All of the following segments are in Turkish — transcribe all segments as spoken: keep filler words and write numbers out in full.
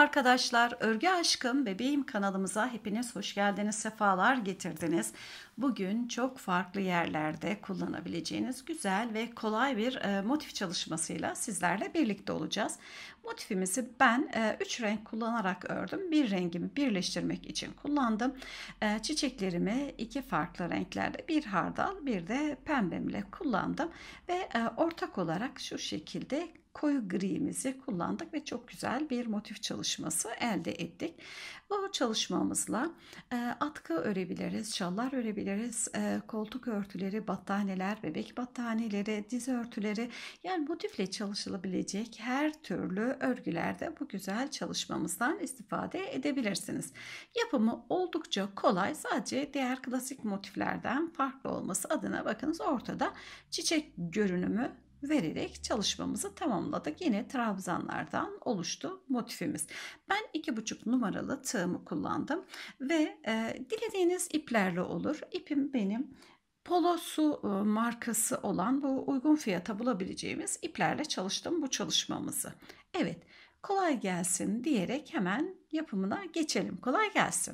arkadaşlar, Örgü Aşkım Bebeğim kanalımıza hepiniz hoş geldiniz, sefalar getirdiniz. Bugün çok farklı yerlerde kullanabileceğiniz güzel ve kolay bir e, motif çalışmasıyla sizlerle birlikte olacağız. Motifimizi ben üç renk kullanarak ördüm. Bir rengimi birleştirmek için kullandım. E, çiçeklerimi iki farklı renklerde, bir hardal bir de pembemle kullandım. Ve e, ortak olarak şu şekilde koyu gri'mizi kullandık ve çok güzel bir motif çalışması elde ettik. Bu çalışmamızla e, atkı örebiliriz, şallar örebiliriz, e, koltuk örtüleri, battaniyeler, bebek battaniyeleri, diz örtüleri, yani motifle çalışılabilecek her türlü örgülerde bu güzel çalışmamızdan istifade edebilirsiniz. Yapımı oldukça kolay, sadece diğer klasik motiflerden farklı olması adına bakınız ortada çiçek görünümü vererek çalışmamızı tamamladık. Yine trabzanlardan oluştu motifimiz. Ben iki buçuk numaralı tığımı kullandım ve e, dilediğiniz iplerle olur. İpim benim Polosu e, markası olan bu uygun fiyata bulabileceğimiz iplerle çalıştım bu çalışmamızı. Evet, kolay gelsin diyerek hemen yapımına geçelim. Kolay gelsin.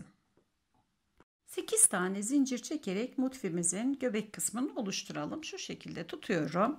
sekiz tane zincir çekerek motifimizin göbek kısmını oluşturalım. Şu şekilde tutuyorum.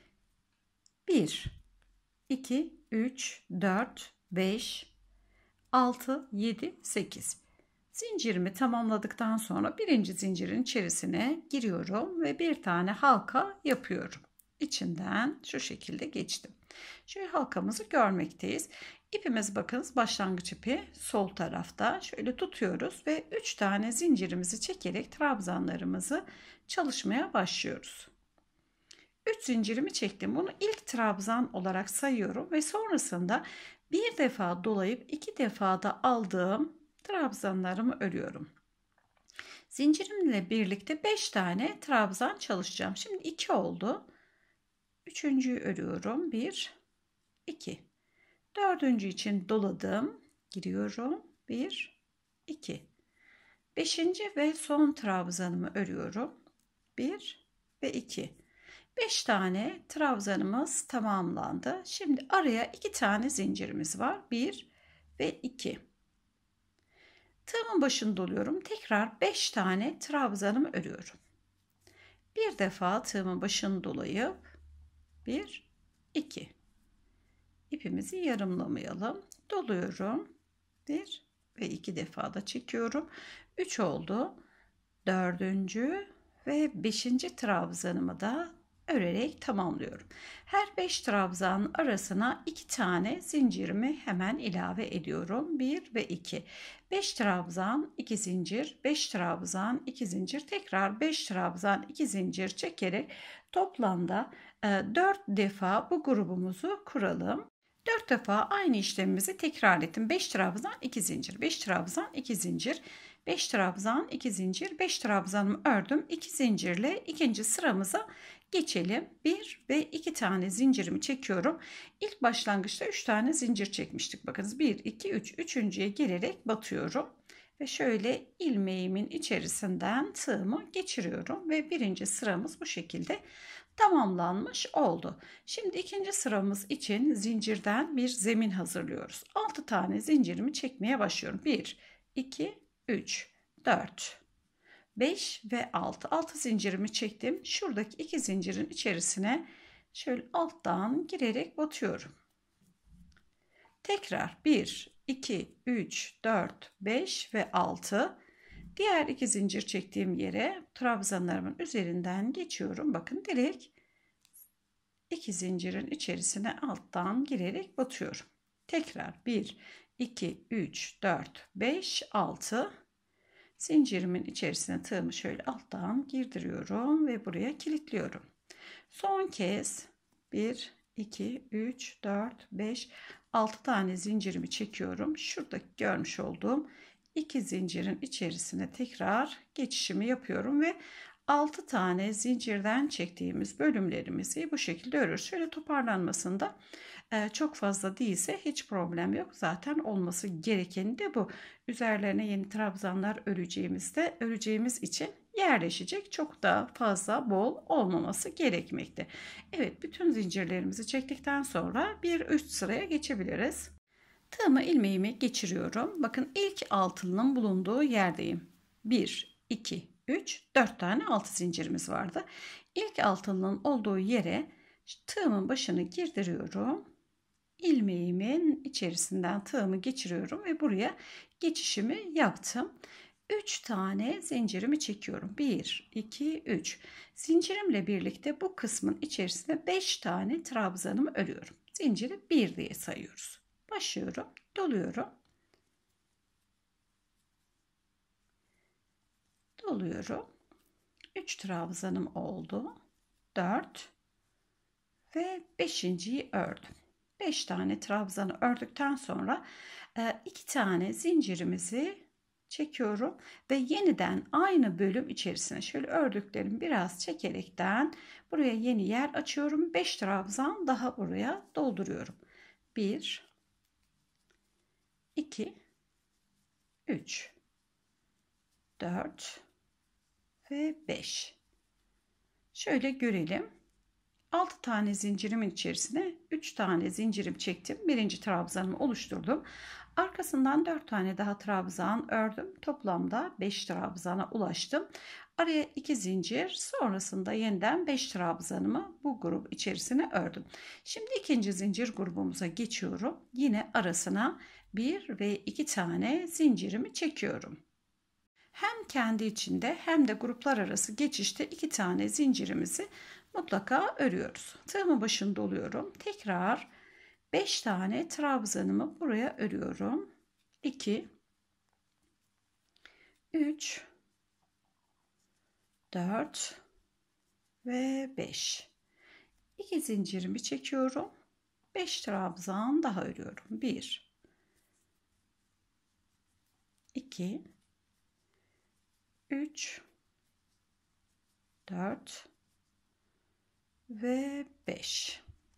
bir, iki, üç, dört, beş, altı, yedi, sekiz. Zincirimi tamamladıktan sonra birinci zincirin içerisine giriyorum ve bir tane halka yapıyorum. İçinden şu şekilde geçtim. Şöyle halkamızı görmekteyiz. İpimiz bakınız başlangıç ipi sol tarafta. Şöyle tutuyoruz ve üç tane zincirimizi çekerek trabzanlarımızı çalışmaya başlıyoruz. üç zincirimi çektim. Bunu ilk trabzan olarak sayıyorum ve sonrasında bir defa dolayıp iki defa da aldığım trabzanlarımı örüyorum. Zincirimle birlikte beş tane trabzan çalışacağım. Şimdi iki oldu. Üçüncüyü örüyorum. bir, iki. Dördüncü için doladım. Giriyorum. bir, iki. Beşinci ve son trabzanımı örüyorum. bir ve iki. beş tane trabzanımız tamamlandı. Şimdi araya iki tane zincirimiz var. bir ve iki. Tığımın başını doluyorum. Tekrar beş tane trabzanımı örüyorum. Bir defa tığımın başını dolayıp bir, iki. İpimizi yarımlamayalım. Doluyorum. bir ve iki defa da çekiyorum. üç oldu. dördüncü ve beşinci trabzanımı da örerek tamamlıyorum. Her beş trabzanın arasına iki tane zincirimi hemen ilave ediyorum. bir ve iki. beş trabzan, iki zincir, beş trabzan, iki zincir, tekrar beş trabzan, iki zincir çekerek toplamda dört defa bu grubumuzu kuralım. dört defa aynı işlemimizi tekrar ettim. beş trabzan, iki zincir, beş trabzan, iki zincir, beş trabzan, iki zincir, beş trabzanımı ördüm. iki zincirle ikinci sıramıza geçelim. bir ve iki tane zincirimi çekiyorum. İlk başlangıçta üç tane zincir çekmiştik. Bakınız bir, iki, üç. Üçüncüye gelerek batıyorum. Ve şöyle ilmeğimin içerisinden tığımı geçiriyorum. Ve birinci sıramız bu şekilde tamamlanmış oldu. Şimdi ikinci sıramız için zincirden bir zemin hazırlıyoruz. altı tane zincirimi çekmeye başlıyorum. bir, iki, üç, dört, beş ve altı. altı zincirimi çektim. Şuradaki iki zincirin içerisine şöyle alttan girerek batıyorum. Tekrar bir, iki, üç, dört, beş ve altı. Diğer iki zincir çektiğim yere trabzanlarımın üzerinden geçiyorum. Bakın direkt iki zincirin içerisine alttan girerek batıyorum. Tekrar bir, iki, üç, dört, beş, altı. Zincirimin içerisine tığımı şöyle alttan girdiriyorum ve buraya kilitliyorum. Son kez bir, iki, üç, dört, beş, altı tane zincirimi çekiyorum. Şuradaki görmüş olduğum iki zincirin içerisine tekrar geçişimi yapıyorum ve altı tane zincirden çektiğimiz bölümlerimizi bu şekilde örüyoruz. Şöyle toparlanmasında çok fazla değilse hiç problem yok. Zaten olması gerekeni de bu. Üzerlerine yeni trabzanlar öreceğimizde öreceğimiz için yerleşecek. Çok daha fazla bol olmaması gerekmekte. Evet, bütün zincirlerimizi çektikten sonra bir üst sıraya geçebiliriz. Tığımı ilmeğimi geçiriyorum. Bakın ilk altılının bulunduğu yerdeyim. bir, iki, üç, dört tane altı zincirimiz vardı. İlk altılının olduğu yere tığımın başını girdiriyorum. İlmeğimin içerisinden tığımı geçiriyorum ve buraya geçişimi yaptım. üç tane zincirimi çekiyorum. bir, iki, üç. Zincirimle birlikte bu kısmın içerisine beş tane trabzanımı örüyorum. Zinciri bir diye sayıyoruz. Başlıyorum, doluyorum. Doluyorum. üç trabzanım oldu. dört ve beşinciyi ördüm. beş tane trabzanı ördükten sonra iki tane zincirimizi çekiyorum ve yeniden aynı bölüm içerisine şöyle ördüklerimi biraz çekerekten buraya yeni yer açıyorum. beş trabzan daha buraya dolduruyorum. bir, iki, üç, dört ve beş. Şöyle görelim. altı tane zincirimin içerisine üç tane zincirim çektim. Birinci trabzanımı oluşturdum. Arkasından dört tane daha trabzan ördüm. Toplamda beş trabzana ulaştım. Araya iki zincir, sonrasında yeniden beş trabzanımı bu grup içerisine ördüm. Şimdi ikinci zincir grubumuza geçiyorum. Yine arasına bir ve iki tane zincirimi çekiyorum. Hem kendi içinde hem de gruplar arası geçişte iki tane zincirimizi mutlaka örüyoruz. Tığımın başını doluyorum. Tekrar beş tane trabzanımı buraya örüyorum. iki, üç, dört ve beş. iki zincirimi çekiyorum. beş trabzan daha örüyorum. bir, iki, üç, dört ve beş.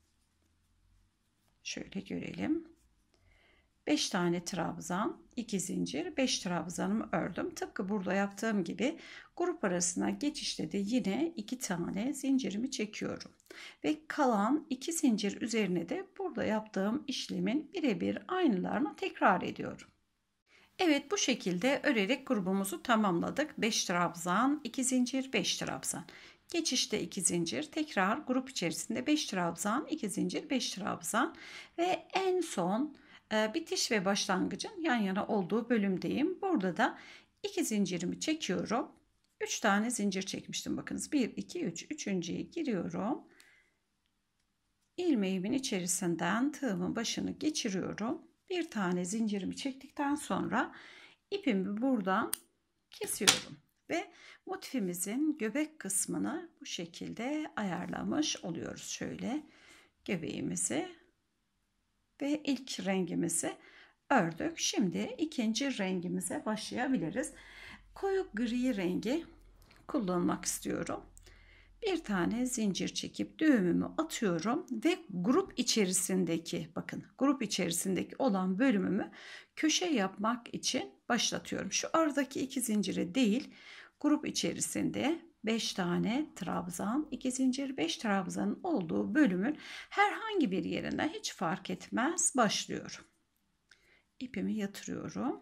Şöyle görelim. beş tane trabzan, iki zincir, beş trabzanımı ördüm. Tıpkı burada yaptığım gibi grup arasına geçişte de yine iki tane zincirimi çekiyorum. Ve kalan iki zincir üzerine de burada yaptığım işlemin birebir aynılarını tekrar ediyorum. Evet, bu şekilde örerek grubumuzu tamamladık. beş trabzan, iki zincir, beş trabzan. Geçişte iki zincir, tekrar grup içerisinde beş trabzan, iki zincir, beş trabzan ve en son e, bitiş ve başlangıcın yan yana olduğu bölümdeyim. Burada da iki zincirimi çekiyorum. üç tane zincir çekmiştim. Bakınız bir, iki, üç. Üçüncüye giriyorum. İlmeğimin içerisinden tığımın başını geçiriyorum. Bir tane zincirimi çektikten sonra ipimi buradan kesiyorum ve motifimizin göbek kısmını bu şekilde ayarlamış oluyoruz. Şöyle göbeğimizi ve ilk rengimizi ördük. Şimdi ikinci rengimize başlayabiliriz. Koyu gri rengi kullanmak istiyorum. Bir tane zincir çekip düğümümü atıyorum ve grup içerisindeki, bakın grup içerisindeki olan bölümümü köşe yapmak için başlatıyorum. Şu aradaki iki zincire değil, grup içerisinde beş tane trabzan, iki zincir, beş trabzanın olduğu bölümün herhangi bir yerinden, hiç fark etmez, başlıyorum. İpimi yatırıyorum.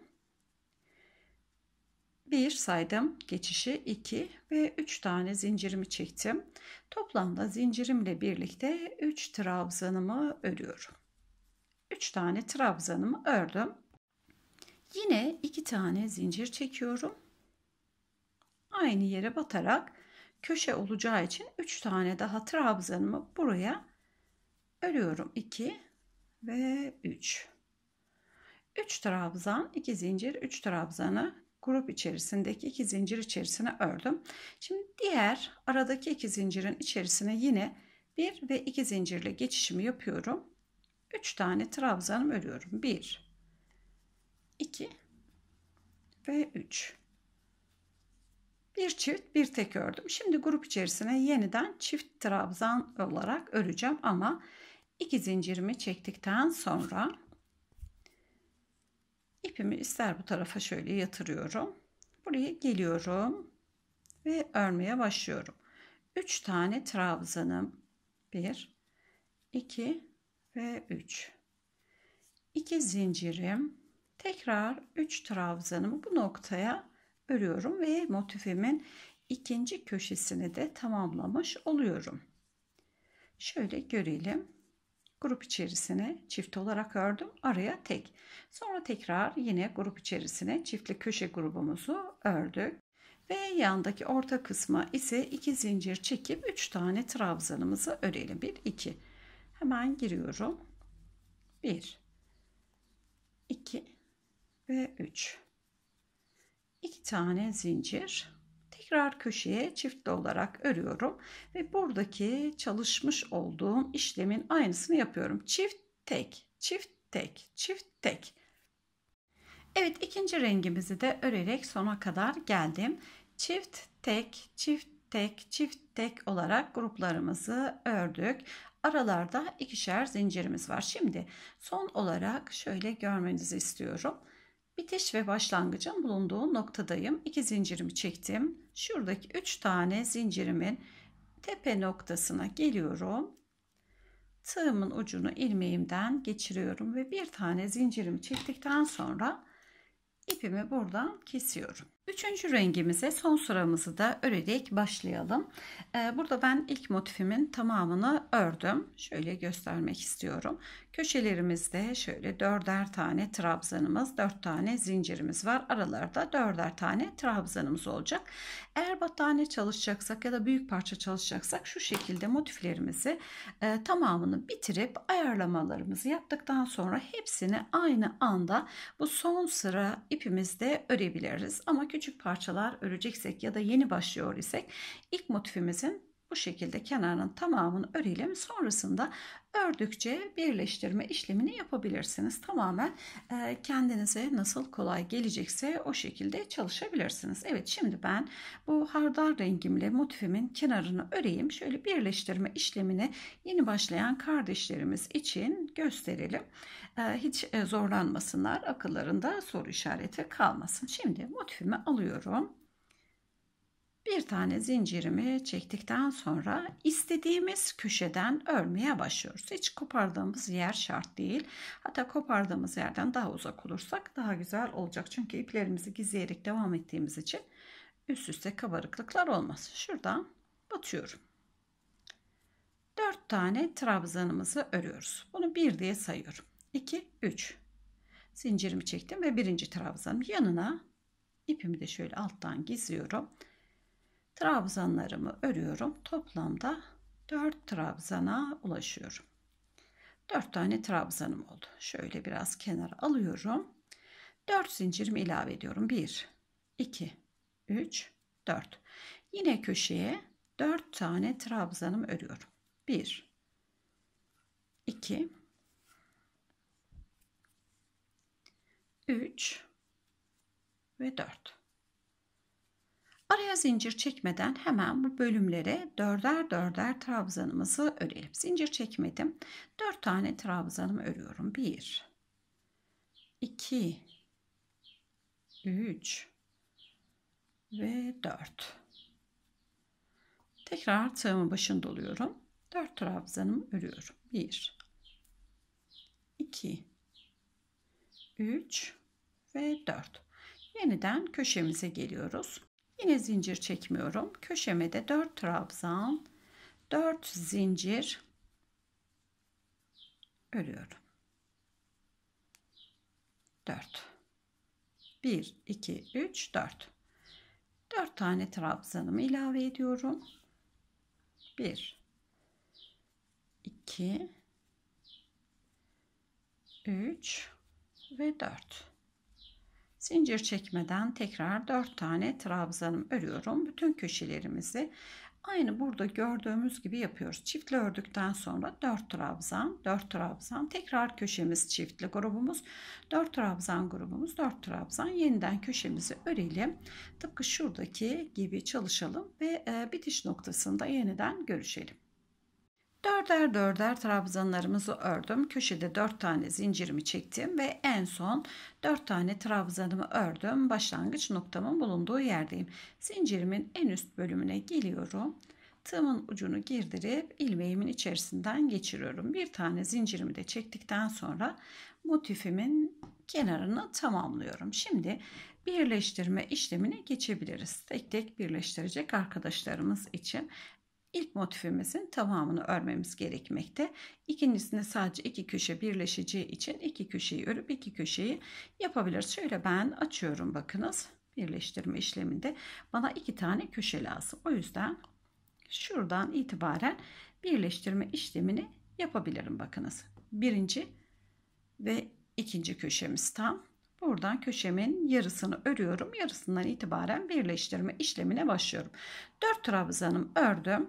bir saydım geçişi, iki ve üç tane zincirimi çektim. Toplamda zincirimle birlikte üç trabzanımı örüyorum. üç tane trabzanımı ördüm. Yine iki tane zincir çekiyorum. Aynı yere batarak köşe olacağı için üç tane daha trabzanımı buraya örüyorum. iki ve üç. üç trabzan, iki zincir, üç trabzanı grup içerisindeki iki zincir içerisine ördüm. Şimdi diğer aradaki iki zincirin içerisine yine bir ve iki zincirle geçişimi yapıyorum. üç tane trabzanım örüyorum. bir, iki ve üç. Bir çift, bir tek ördüm. Şimdi grup içerisine yeniden çift trabzan olarak öreceğim ama iki zincirimi çektikten sonra İpimi ister bu tarafa şöyle yatırıyorum. Buraya geliyorum ve örmeye başlıyorum. üç tane trabzanım. bir, iki ve üç. iki zincirim, tekrar üç trabzanımı bu noktaya örüyorum ve motifimin ikinci köşesini de tamamlamış oluyorum. Şöyle görelim. Grup içerisine çift olarak ördüm. Araya tek. Sonra tekrar yine grup içerisine çiftli köşe grubumuzu ördük. Ve yandaki orta kısma ise iki zincir çekip üç tane trabzanımızı örelim. bir iki. Hemen giriyorum. bir iki ve üç. iki tane zincir. Tekrar köşeye çiftli olarak örüyorum ve buradaki çalışmış olduğum işlemin aynısını yapıyorum. Çift tek, çift tek, çift tek. Evet, ikinci rengimizi de örerek sona kadar geldim. Çift tek, çift tek, çift tek olarak gruplarımızı ördük. Aralarda ikişer zincirimiz var. Şimdi son olarak şöyle görmenizi istiyorum. Bitiş ve başlangıcın bulunduğu noktadayım. İki zincirimi çektim. Şuradaki üç tane zincirimin tepe noktasına geliyorum. Tığımın ucunu ilmeğimden geçiriyorum ve bir tane zincirimi çektikten sonra ipimi buradan kesiyorum. Üçüncü rengimize son sıramızı da örerek başlayalım. Burada ben ilk motifimin tamamını ördüm. Şöyle göstermek istiyorum. Köşelerimizde şöyle dörder tane trabzanımız, dört tane zincirimiz var. Aralarda dörder tane trabzanımız olacak. Eğer battaniye çalışacaksak ya da büyük parça çalışacaksak şu şekilde motiflerimizi e, tamamını bitirip ayarlamalarımızı yaptıktan sonra hepsini aynı anda bu son sıra ipimizde örebiliriz. Ama küçük parçalar öreceksek ya da yeni başlıyor isek ilk motifimizin bu şekilde kenarının tamamını örelim. Sonrasında ördükçe birleştirme işlemini yapabilirsiniz. Tamamen e, kendinize nasıl kolay gelecekse o şekilde çalışabilirsiniz. Evet, şimdi ben bu hardal rengimle motifimin kenarını öreyim. Şöyle birleştirme işlemini yeni başlayan kardeşlerimiz için gösterelim. E, hiç e, zorlanmasınlar, akıllarında soru işareti kalmasın. Şimdi motifimi alıyorum. Bir tane zincirimi çektikten sonra istediğimiz köşeden örmeye başlıyoruz. Hiç kopardığımız yer şart değil. Hatta kopardığımız yerden daha uzak olursak daha güzel olacak. Çünkü iplerimizi gizleyerek devam ettiğimiz için üst üste kabarıklıklar olmaz. Şuradan batıyorum. dört tane trabzanımızı örüyoruz. Bunu bir diye sayıyorum. iki, üç. Zincirimi çektim ve birinci trabzanım yanına ipimi de şöyle alttan gizliyorum. Trabzanlarımı örüyorum. Toplamda dört trabzana ulaşıyorum. dört tane trabzanım oldu. Şöyle biraz kenara alıyorum. dört zincirimi ilave ediyorum. bir, iki, üç, dört. Yine köşeye dört tane trabzanımı örüyorum. bir, iki, üç ve dört. Araya zincir çekmeden hemen bu bölümlere dörder dörder trabzanımızı örelim. Zincir çekmedim. dört tane trabzanımı örüyorum. bir, iki, üç ve dört. Tekrar tığımın başında doluyorum. dört trabzanımı örüyorum. bir, iki, üç ve dört. Yeniden köşemize geliyoruz. Yine zincir çekmiyorum. Köşeme de dört trabzan, dört zincir örüyorum. dört. bir, iki, üç, dört. dört tane trabzanımı ilave ediyorum. bir, iki, üç ve dört. Zincir çekmeden tekrar dört tane trabzanım örüyorum. Bütün köşelerimizi aynı burada gördüğümüz gibi yapıyoruz. Çiftli ördükten sonra dört trabzan, dört trabzan, tekrar köşemiz çiftli grubumuz, dört trabzan grubumuz, dört trabzan, yeniden köşemizi örelim. Tıpkı şuradaki gibi çalışalım ve bitiş noktasında yeniden görüşelim. Dörder dörder trabzanlarımızı ördüm. Köşede dört tane zincirimi çektim ve en son dört tane trabzanımı ördüm. Başlangıç noktamın bulunduğu yerdeyim. Zincirimin en üst bölümüne geliyorum. tığımın ucunu girdirip ilmeğimin içerisinden geçiriyorum. Bir tane zincirimi de çektikten sonra motifimin kenarını tamamlıyorum. Şimdi birleştirme işlemine geçebiliriz. Tek tek birleştirecek arkadaşlarımız için. İlk motifimizin tamamını örmemiz gerekmekte. İkincisinde sadece iki köşe birleşeceği için iki köşeyi örüp iki köşeyi yapabiliriz. Şöyle ben açıyorum, bakınız. Birleştirme işleminde bana iki tane köşe lazım. O yüzden şuradan itibaren birleştirme işlemini yapabilirim, bakınız. Birinci ve ikinci köşemiz tam. Buradan köşemin yarısını örüyorum. Yarısından itibaren birleştirme işlemine başlıyorum. dört trabzanım ördüm.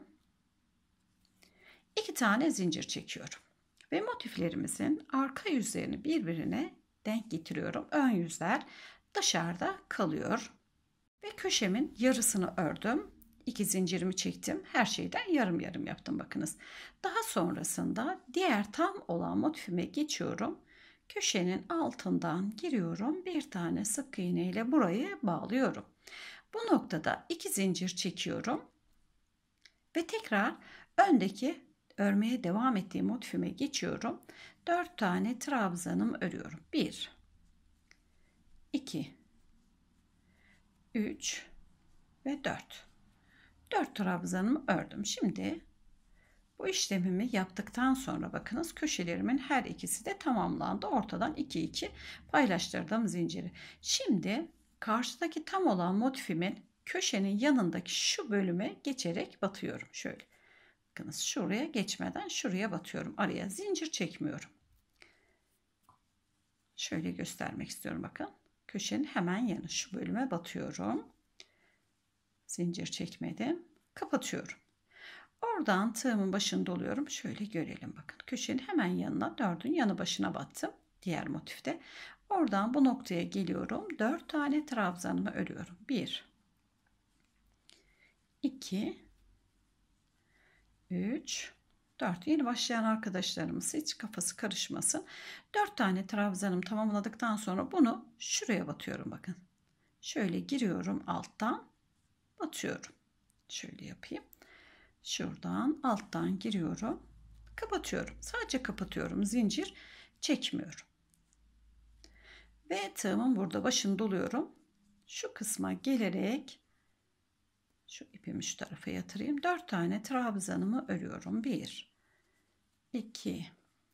iki tane zincir çekiyorum. Ve motiflerimizin arka yüzlerini birbirine denk getiriyorum. Ön yüzler dışarıda kalıyor. Ve köşemin yarısını ördüm. iki zincirimi çektim. Her şeyden yarım yarım yaptım, bakınız. Daha sonrasında diğer tam olan motifime geçiyorum. Köşenin altından giriyorum. Bir tane sık iğne ile burayı bağlıyorum. Bu noktada iki zincir çekiyorum. Ve tekrar öndeki örmeye devam ettiğim motifime geçiyorum. dört tane trabzanımı örüyorum. bir iki üç ve dört. dört trabzanımı ördüm. Şimdi bu işlemimi yaptıktan sonra bakınız, köşelerimin her ikisi de tamamlandı. Ortadan iki iki paylaştırdım zinciri. Şimdi karşıdaki tam olan motifimin köşenin yanındaki şu bölüme geçerek batıyorum. Şöyle. Bakınız, şuraya geçmeden şuraya batıyorum. Araya zincir çekmiyorum. Şöyle göstermek istiyorum, bakın. Köşenin hemen yanı şu bölüme batıyorum. Zincir çekmedim. Kapatıyorum. Oradan tığımın başını doluyorum. Şöyle görelim, bakın. Köşenin hemen yanına, dördün yanı başına battım. Diğer motifte. Oradan bu noktaya geliyorum. dört tane trabzanımı örüyorum. bir iki üç dört. Yeni başlayan arkadaşlarımız hiç kafası karışmasın. dört tane trabzanım tamamladıktan sonra bunu şuraya batıyorum, bakın. Şöyle giriyorum, alttan batıyorum. Şöyle yapayım. Şuradan alttan giriyorum. Kapatıyorum. Sadece kapatıyorum. Zincir çekmiyorum. Ve tığımın burada başını doluyorum. Şu kısma gelerek şu ipimi şu tarafa yatırayım. dört tane trabzanımı örüyorum. bir iki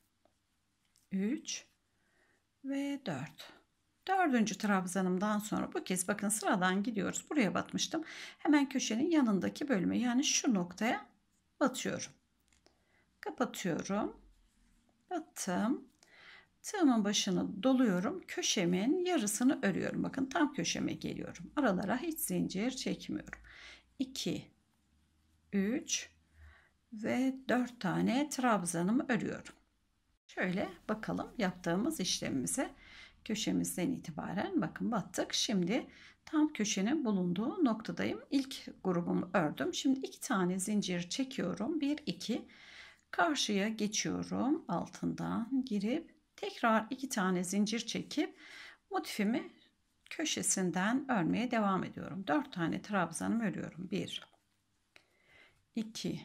üç ve dört. Dördüncü trabzanımdan sonra bu kez bakın sıradan gidiyoruz. Buraya batmıştım. Hemen köşenin yanındaki bölüme, yani şu noktaya batıyorum. Kapatıyorum. Battım. Tığımın başını doluyorum. Köşemin yarısını örüyorum. Bakın tam köşeme geliyorum. Aralara hiç zincir çekmiyorum. iki üç ve dört tane trabzanımı örüyorum. Şöyle bakalım yaptığımız işlemimize. Köşemizden itibaren bakın battık. Şimdi tam köşenin bulunduğu noktadayım. İlk grubumu ördüm. Şimdi iki tane zincir çekiyorum. bir iki. Karşıya geçiyorum. Altından girip tekrar iki tane zincir çekip motifimi köşesinden örmeye devam ediyorum. dört tane trabzanımı örüyorum. bir iki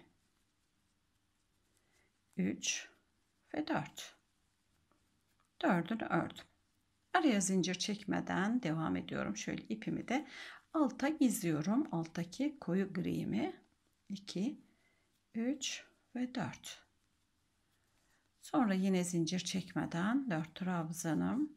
üç ve dört. dördünü ördüm. Araya zincir çekmeden devam ediyorum. Şöyle ipimi de alta gizliyorum. Alttaki koyu gri'mi. iki üç ve dört. Sonra yine zincir çekmeden dört trabzanım.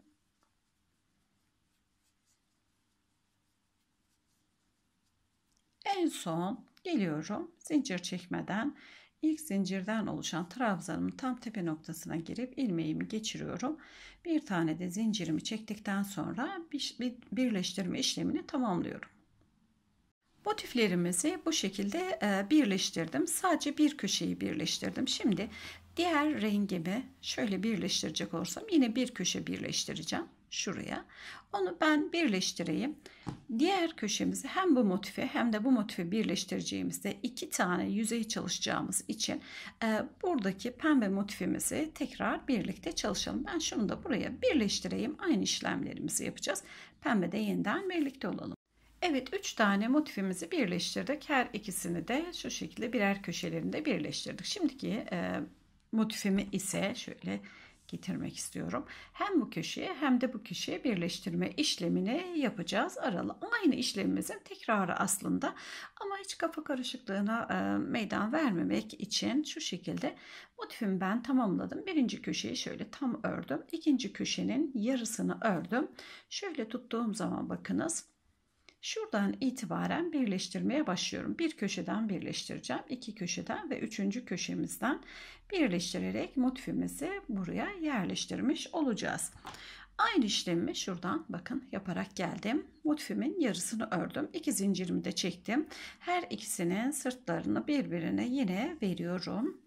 En son geliyorum. Zincir çekmeden ilk zincirden oluşan trabzanımın tam tepe noktasına girip ilmeğimi geçiriyorum. Bir tane de zincirimi çektikten sonra bir, bir birleştirme işlemini tamamlıyorum. Motiflerimizi bu şekilde birleştirdim. Sadece bir köşeyi birleştirdim. Şimdi diğer rengimi şöyle birleştirecek olursam yine bir köşe birleştireceğim. Şuraya. Onu ben birleştireyim. Diğer köşemizi hem bu motife hem de bu motife birleştireceğimizde iki tane yüzey çalışacağımız için e, buradaki pembe motifimizi tekrar birlikte çalışalım. Ben şunu da buraya birleştireyim. Aynı işlemlerimizi yapacağız. Pembe de yeniden birlikte olalım. Evet, üç tane motifimizi birleştirdik. Her ikisini de şu şekilde birer köşelerinde birleştirdik. Şimdiki e, motifimi ise şöyle getirmek istiyorum. Hem bu köşeye hem de bu köşeye birleştirme işlemini yapacağız. Aralı aynı işlemimizin tekrarı aslında, ama hiç kafa karışıklığına e, meydan vermemek için şu şekilde motifimi ben tamamladım. Birinci köşeyi şöyle tam ördüm. İkinci köşenin yarısını ördüm. Şöyle tuttuğum zaman bakınız, şuradan itibaren birleştirmeye başlıyorum. Bir köşeden birleştireceğim. İki köşeden ve üçüncü köşemizden birleştirerek motifimizi buraya yerleştirmiş olacağız. Aynı işlemi şuradan bakın yaparak geldim. Motifimin yarısını ördüm. İki zincirimi de çektim. Her ikisinin sırtlarını birbirine yine veriyorum.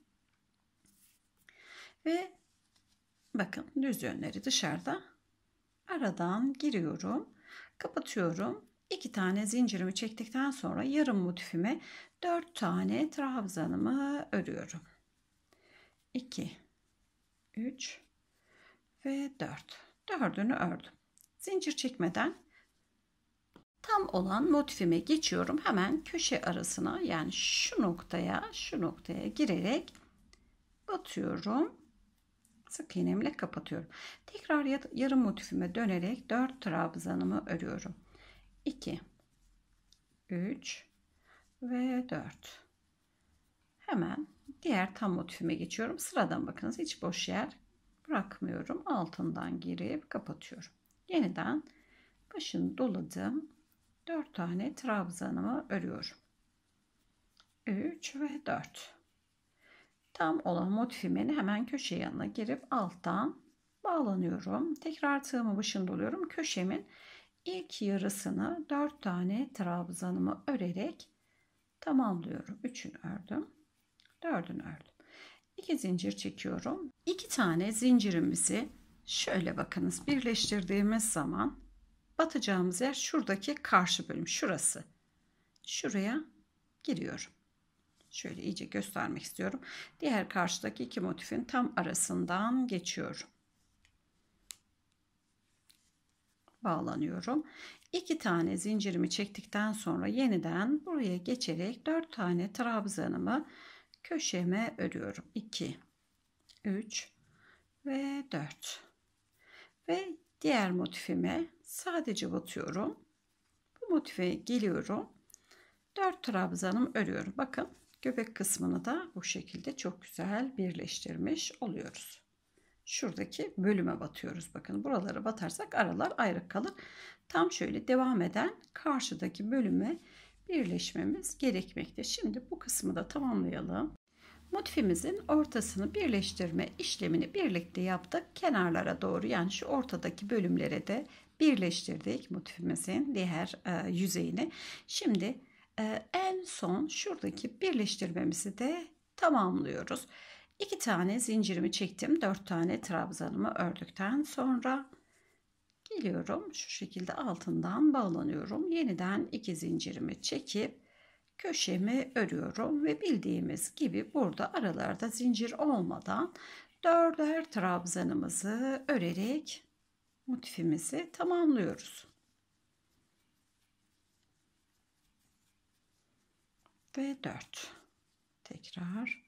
Ve bakın düz yönleri dışarıda. Aradan giriyorum. Kapatıyorum. iki tane zincirimi çektikten sonra yarım motifime dört tane trabzanımı örüyorum. iki, üç ve dört. Dördünü ördüm. Zincir çekmeden tam olan motifime geçiyorum. Hemen köşe arasına, yani şu noktaya, şu noktaya girerek batıyorum. Sık iğnemle kapatıyorum. Tekrar yarım motifime dönerek dört trabzanımı örüyorum. iki, üç ve dört. Hemen diğer tam motifime geçiyorum. Sıradan bakınız, hiç boş yer bırakmıyorum. Altından girip kapatıyorum. Yeniden başını doladım. dört tane trabzanımı örüyorum. üç ve dört. Tam olan motifimin hemen köşe yanına girip alttan bağlanıyorum. Tekrar tığımı başını doluyorum. Köşemin ilk yarısını dört tane trabzanımı örerek tamamlıyorum. üçünü ördüm. dördünü ördüm. iki zincir çekiyorum. iki tane zincirimizi şöyle bakınız birleştirdiğimiz zaman batacağımız yer şuradaki karşı bölüm, şurası. Şuraya giriyorum. Şöyle iyice göstermek istiyorum. Diğer karşıdaki iki motifin tam arasından geçiyorum. Bağlanıyorum. iki tane zincirimi çektikten sonra yeniden buraya geçerek dört tane trabzanımı köşeme örüyorum. iki, üç ve dört. Ve diğer motifime sadece batıyorum. Bu motife geliyorum. dört trabzanımı örüyorum. Bakın, göbek kısmını da bu şekilde çok güzel birleştirmiş oluyoruz. Şuradaki bölüme batıyoruz. Bakın, buralara batarsak aralar ayrı kalır. Tam şöyle devam eden karşıdaki bölüme birleşmemiz gerekmekte. Şimdi bu kısmı da tamamlayalım. Motifimizin ortasını birleştirme işlemini birlikte yaptık. Kenarlara doğru, yani şu ortadaki bölümlere de birleştirdik motifimizin diğer e, yüzeyini. Şimdi e, en son şuradaki birleştirmemizi de tamamlıyoruz. iki tane zincirimi çektim. dört tane trabzanımı ördükten sonra geliyorum. Şu şekilde altından bağlanıyorum. Yeniden iki zincirimi çekip köşemi örüyorum ve bildiğimiz gibi burada aralarda zincir olmadan dörder trabzanımızı örerek motifimizi tamamlıyoruz. Ve dört. Tekrar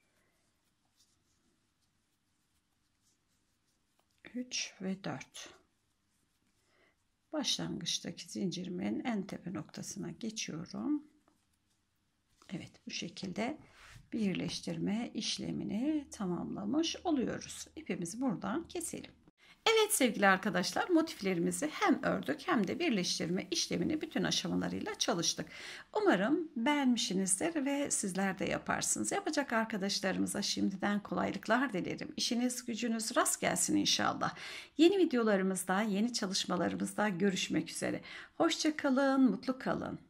üç ve dört. Başlangıçtaki zincirimin en tepe noktasına geçiyorum. Evet, bu şekilde birleştirme işlemini tamamlamış oluyoruz. İpimizi buradan keselim. Evet sevgili arkadaşlar, motiflerimizi hem ördük hem de birleştirme işlemini bütün aşamalarıyla çalıştık. Umarım beğenmişsinizdir ve sizler de yaparsınız. Yapacak arkadaşlarımıza şimdiden kolaylıklar dilerim. İşiniz gücünüz rast gelsin inşallah. Yeni videolarımızda, yeni çalışmalarımızda görüşmek üzere. Hoşça kalın, mutlu kalın.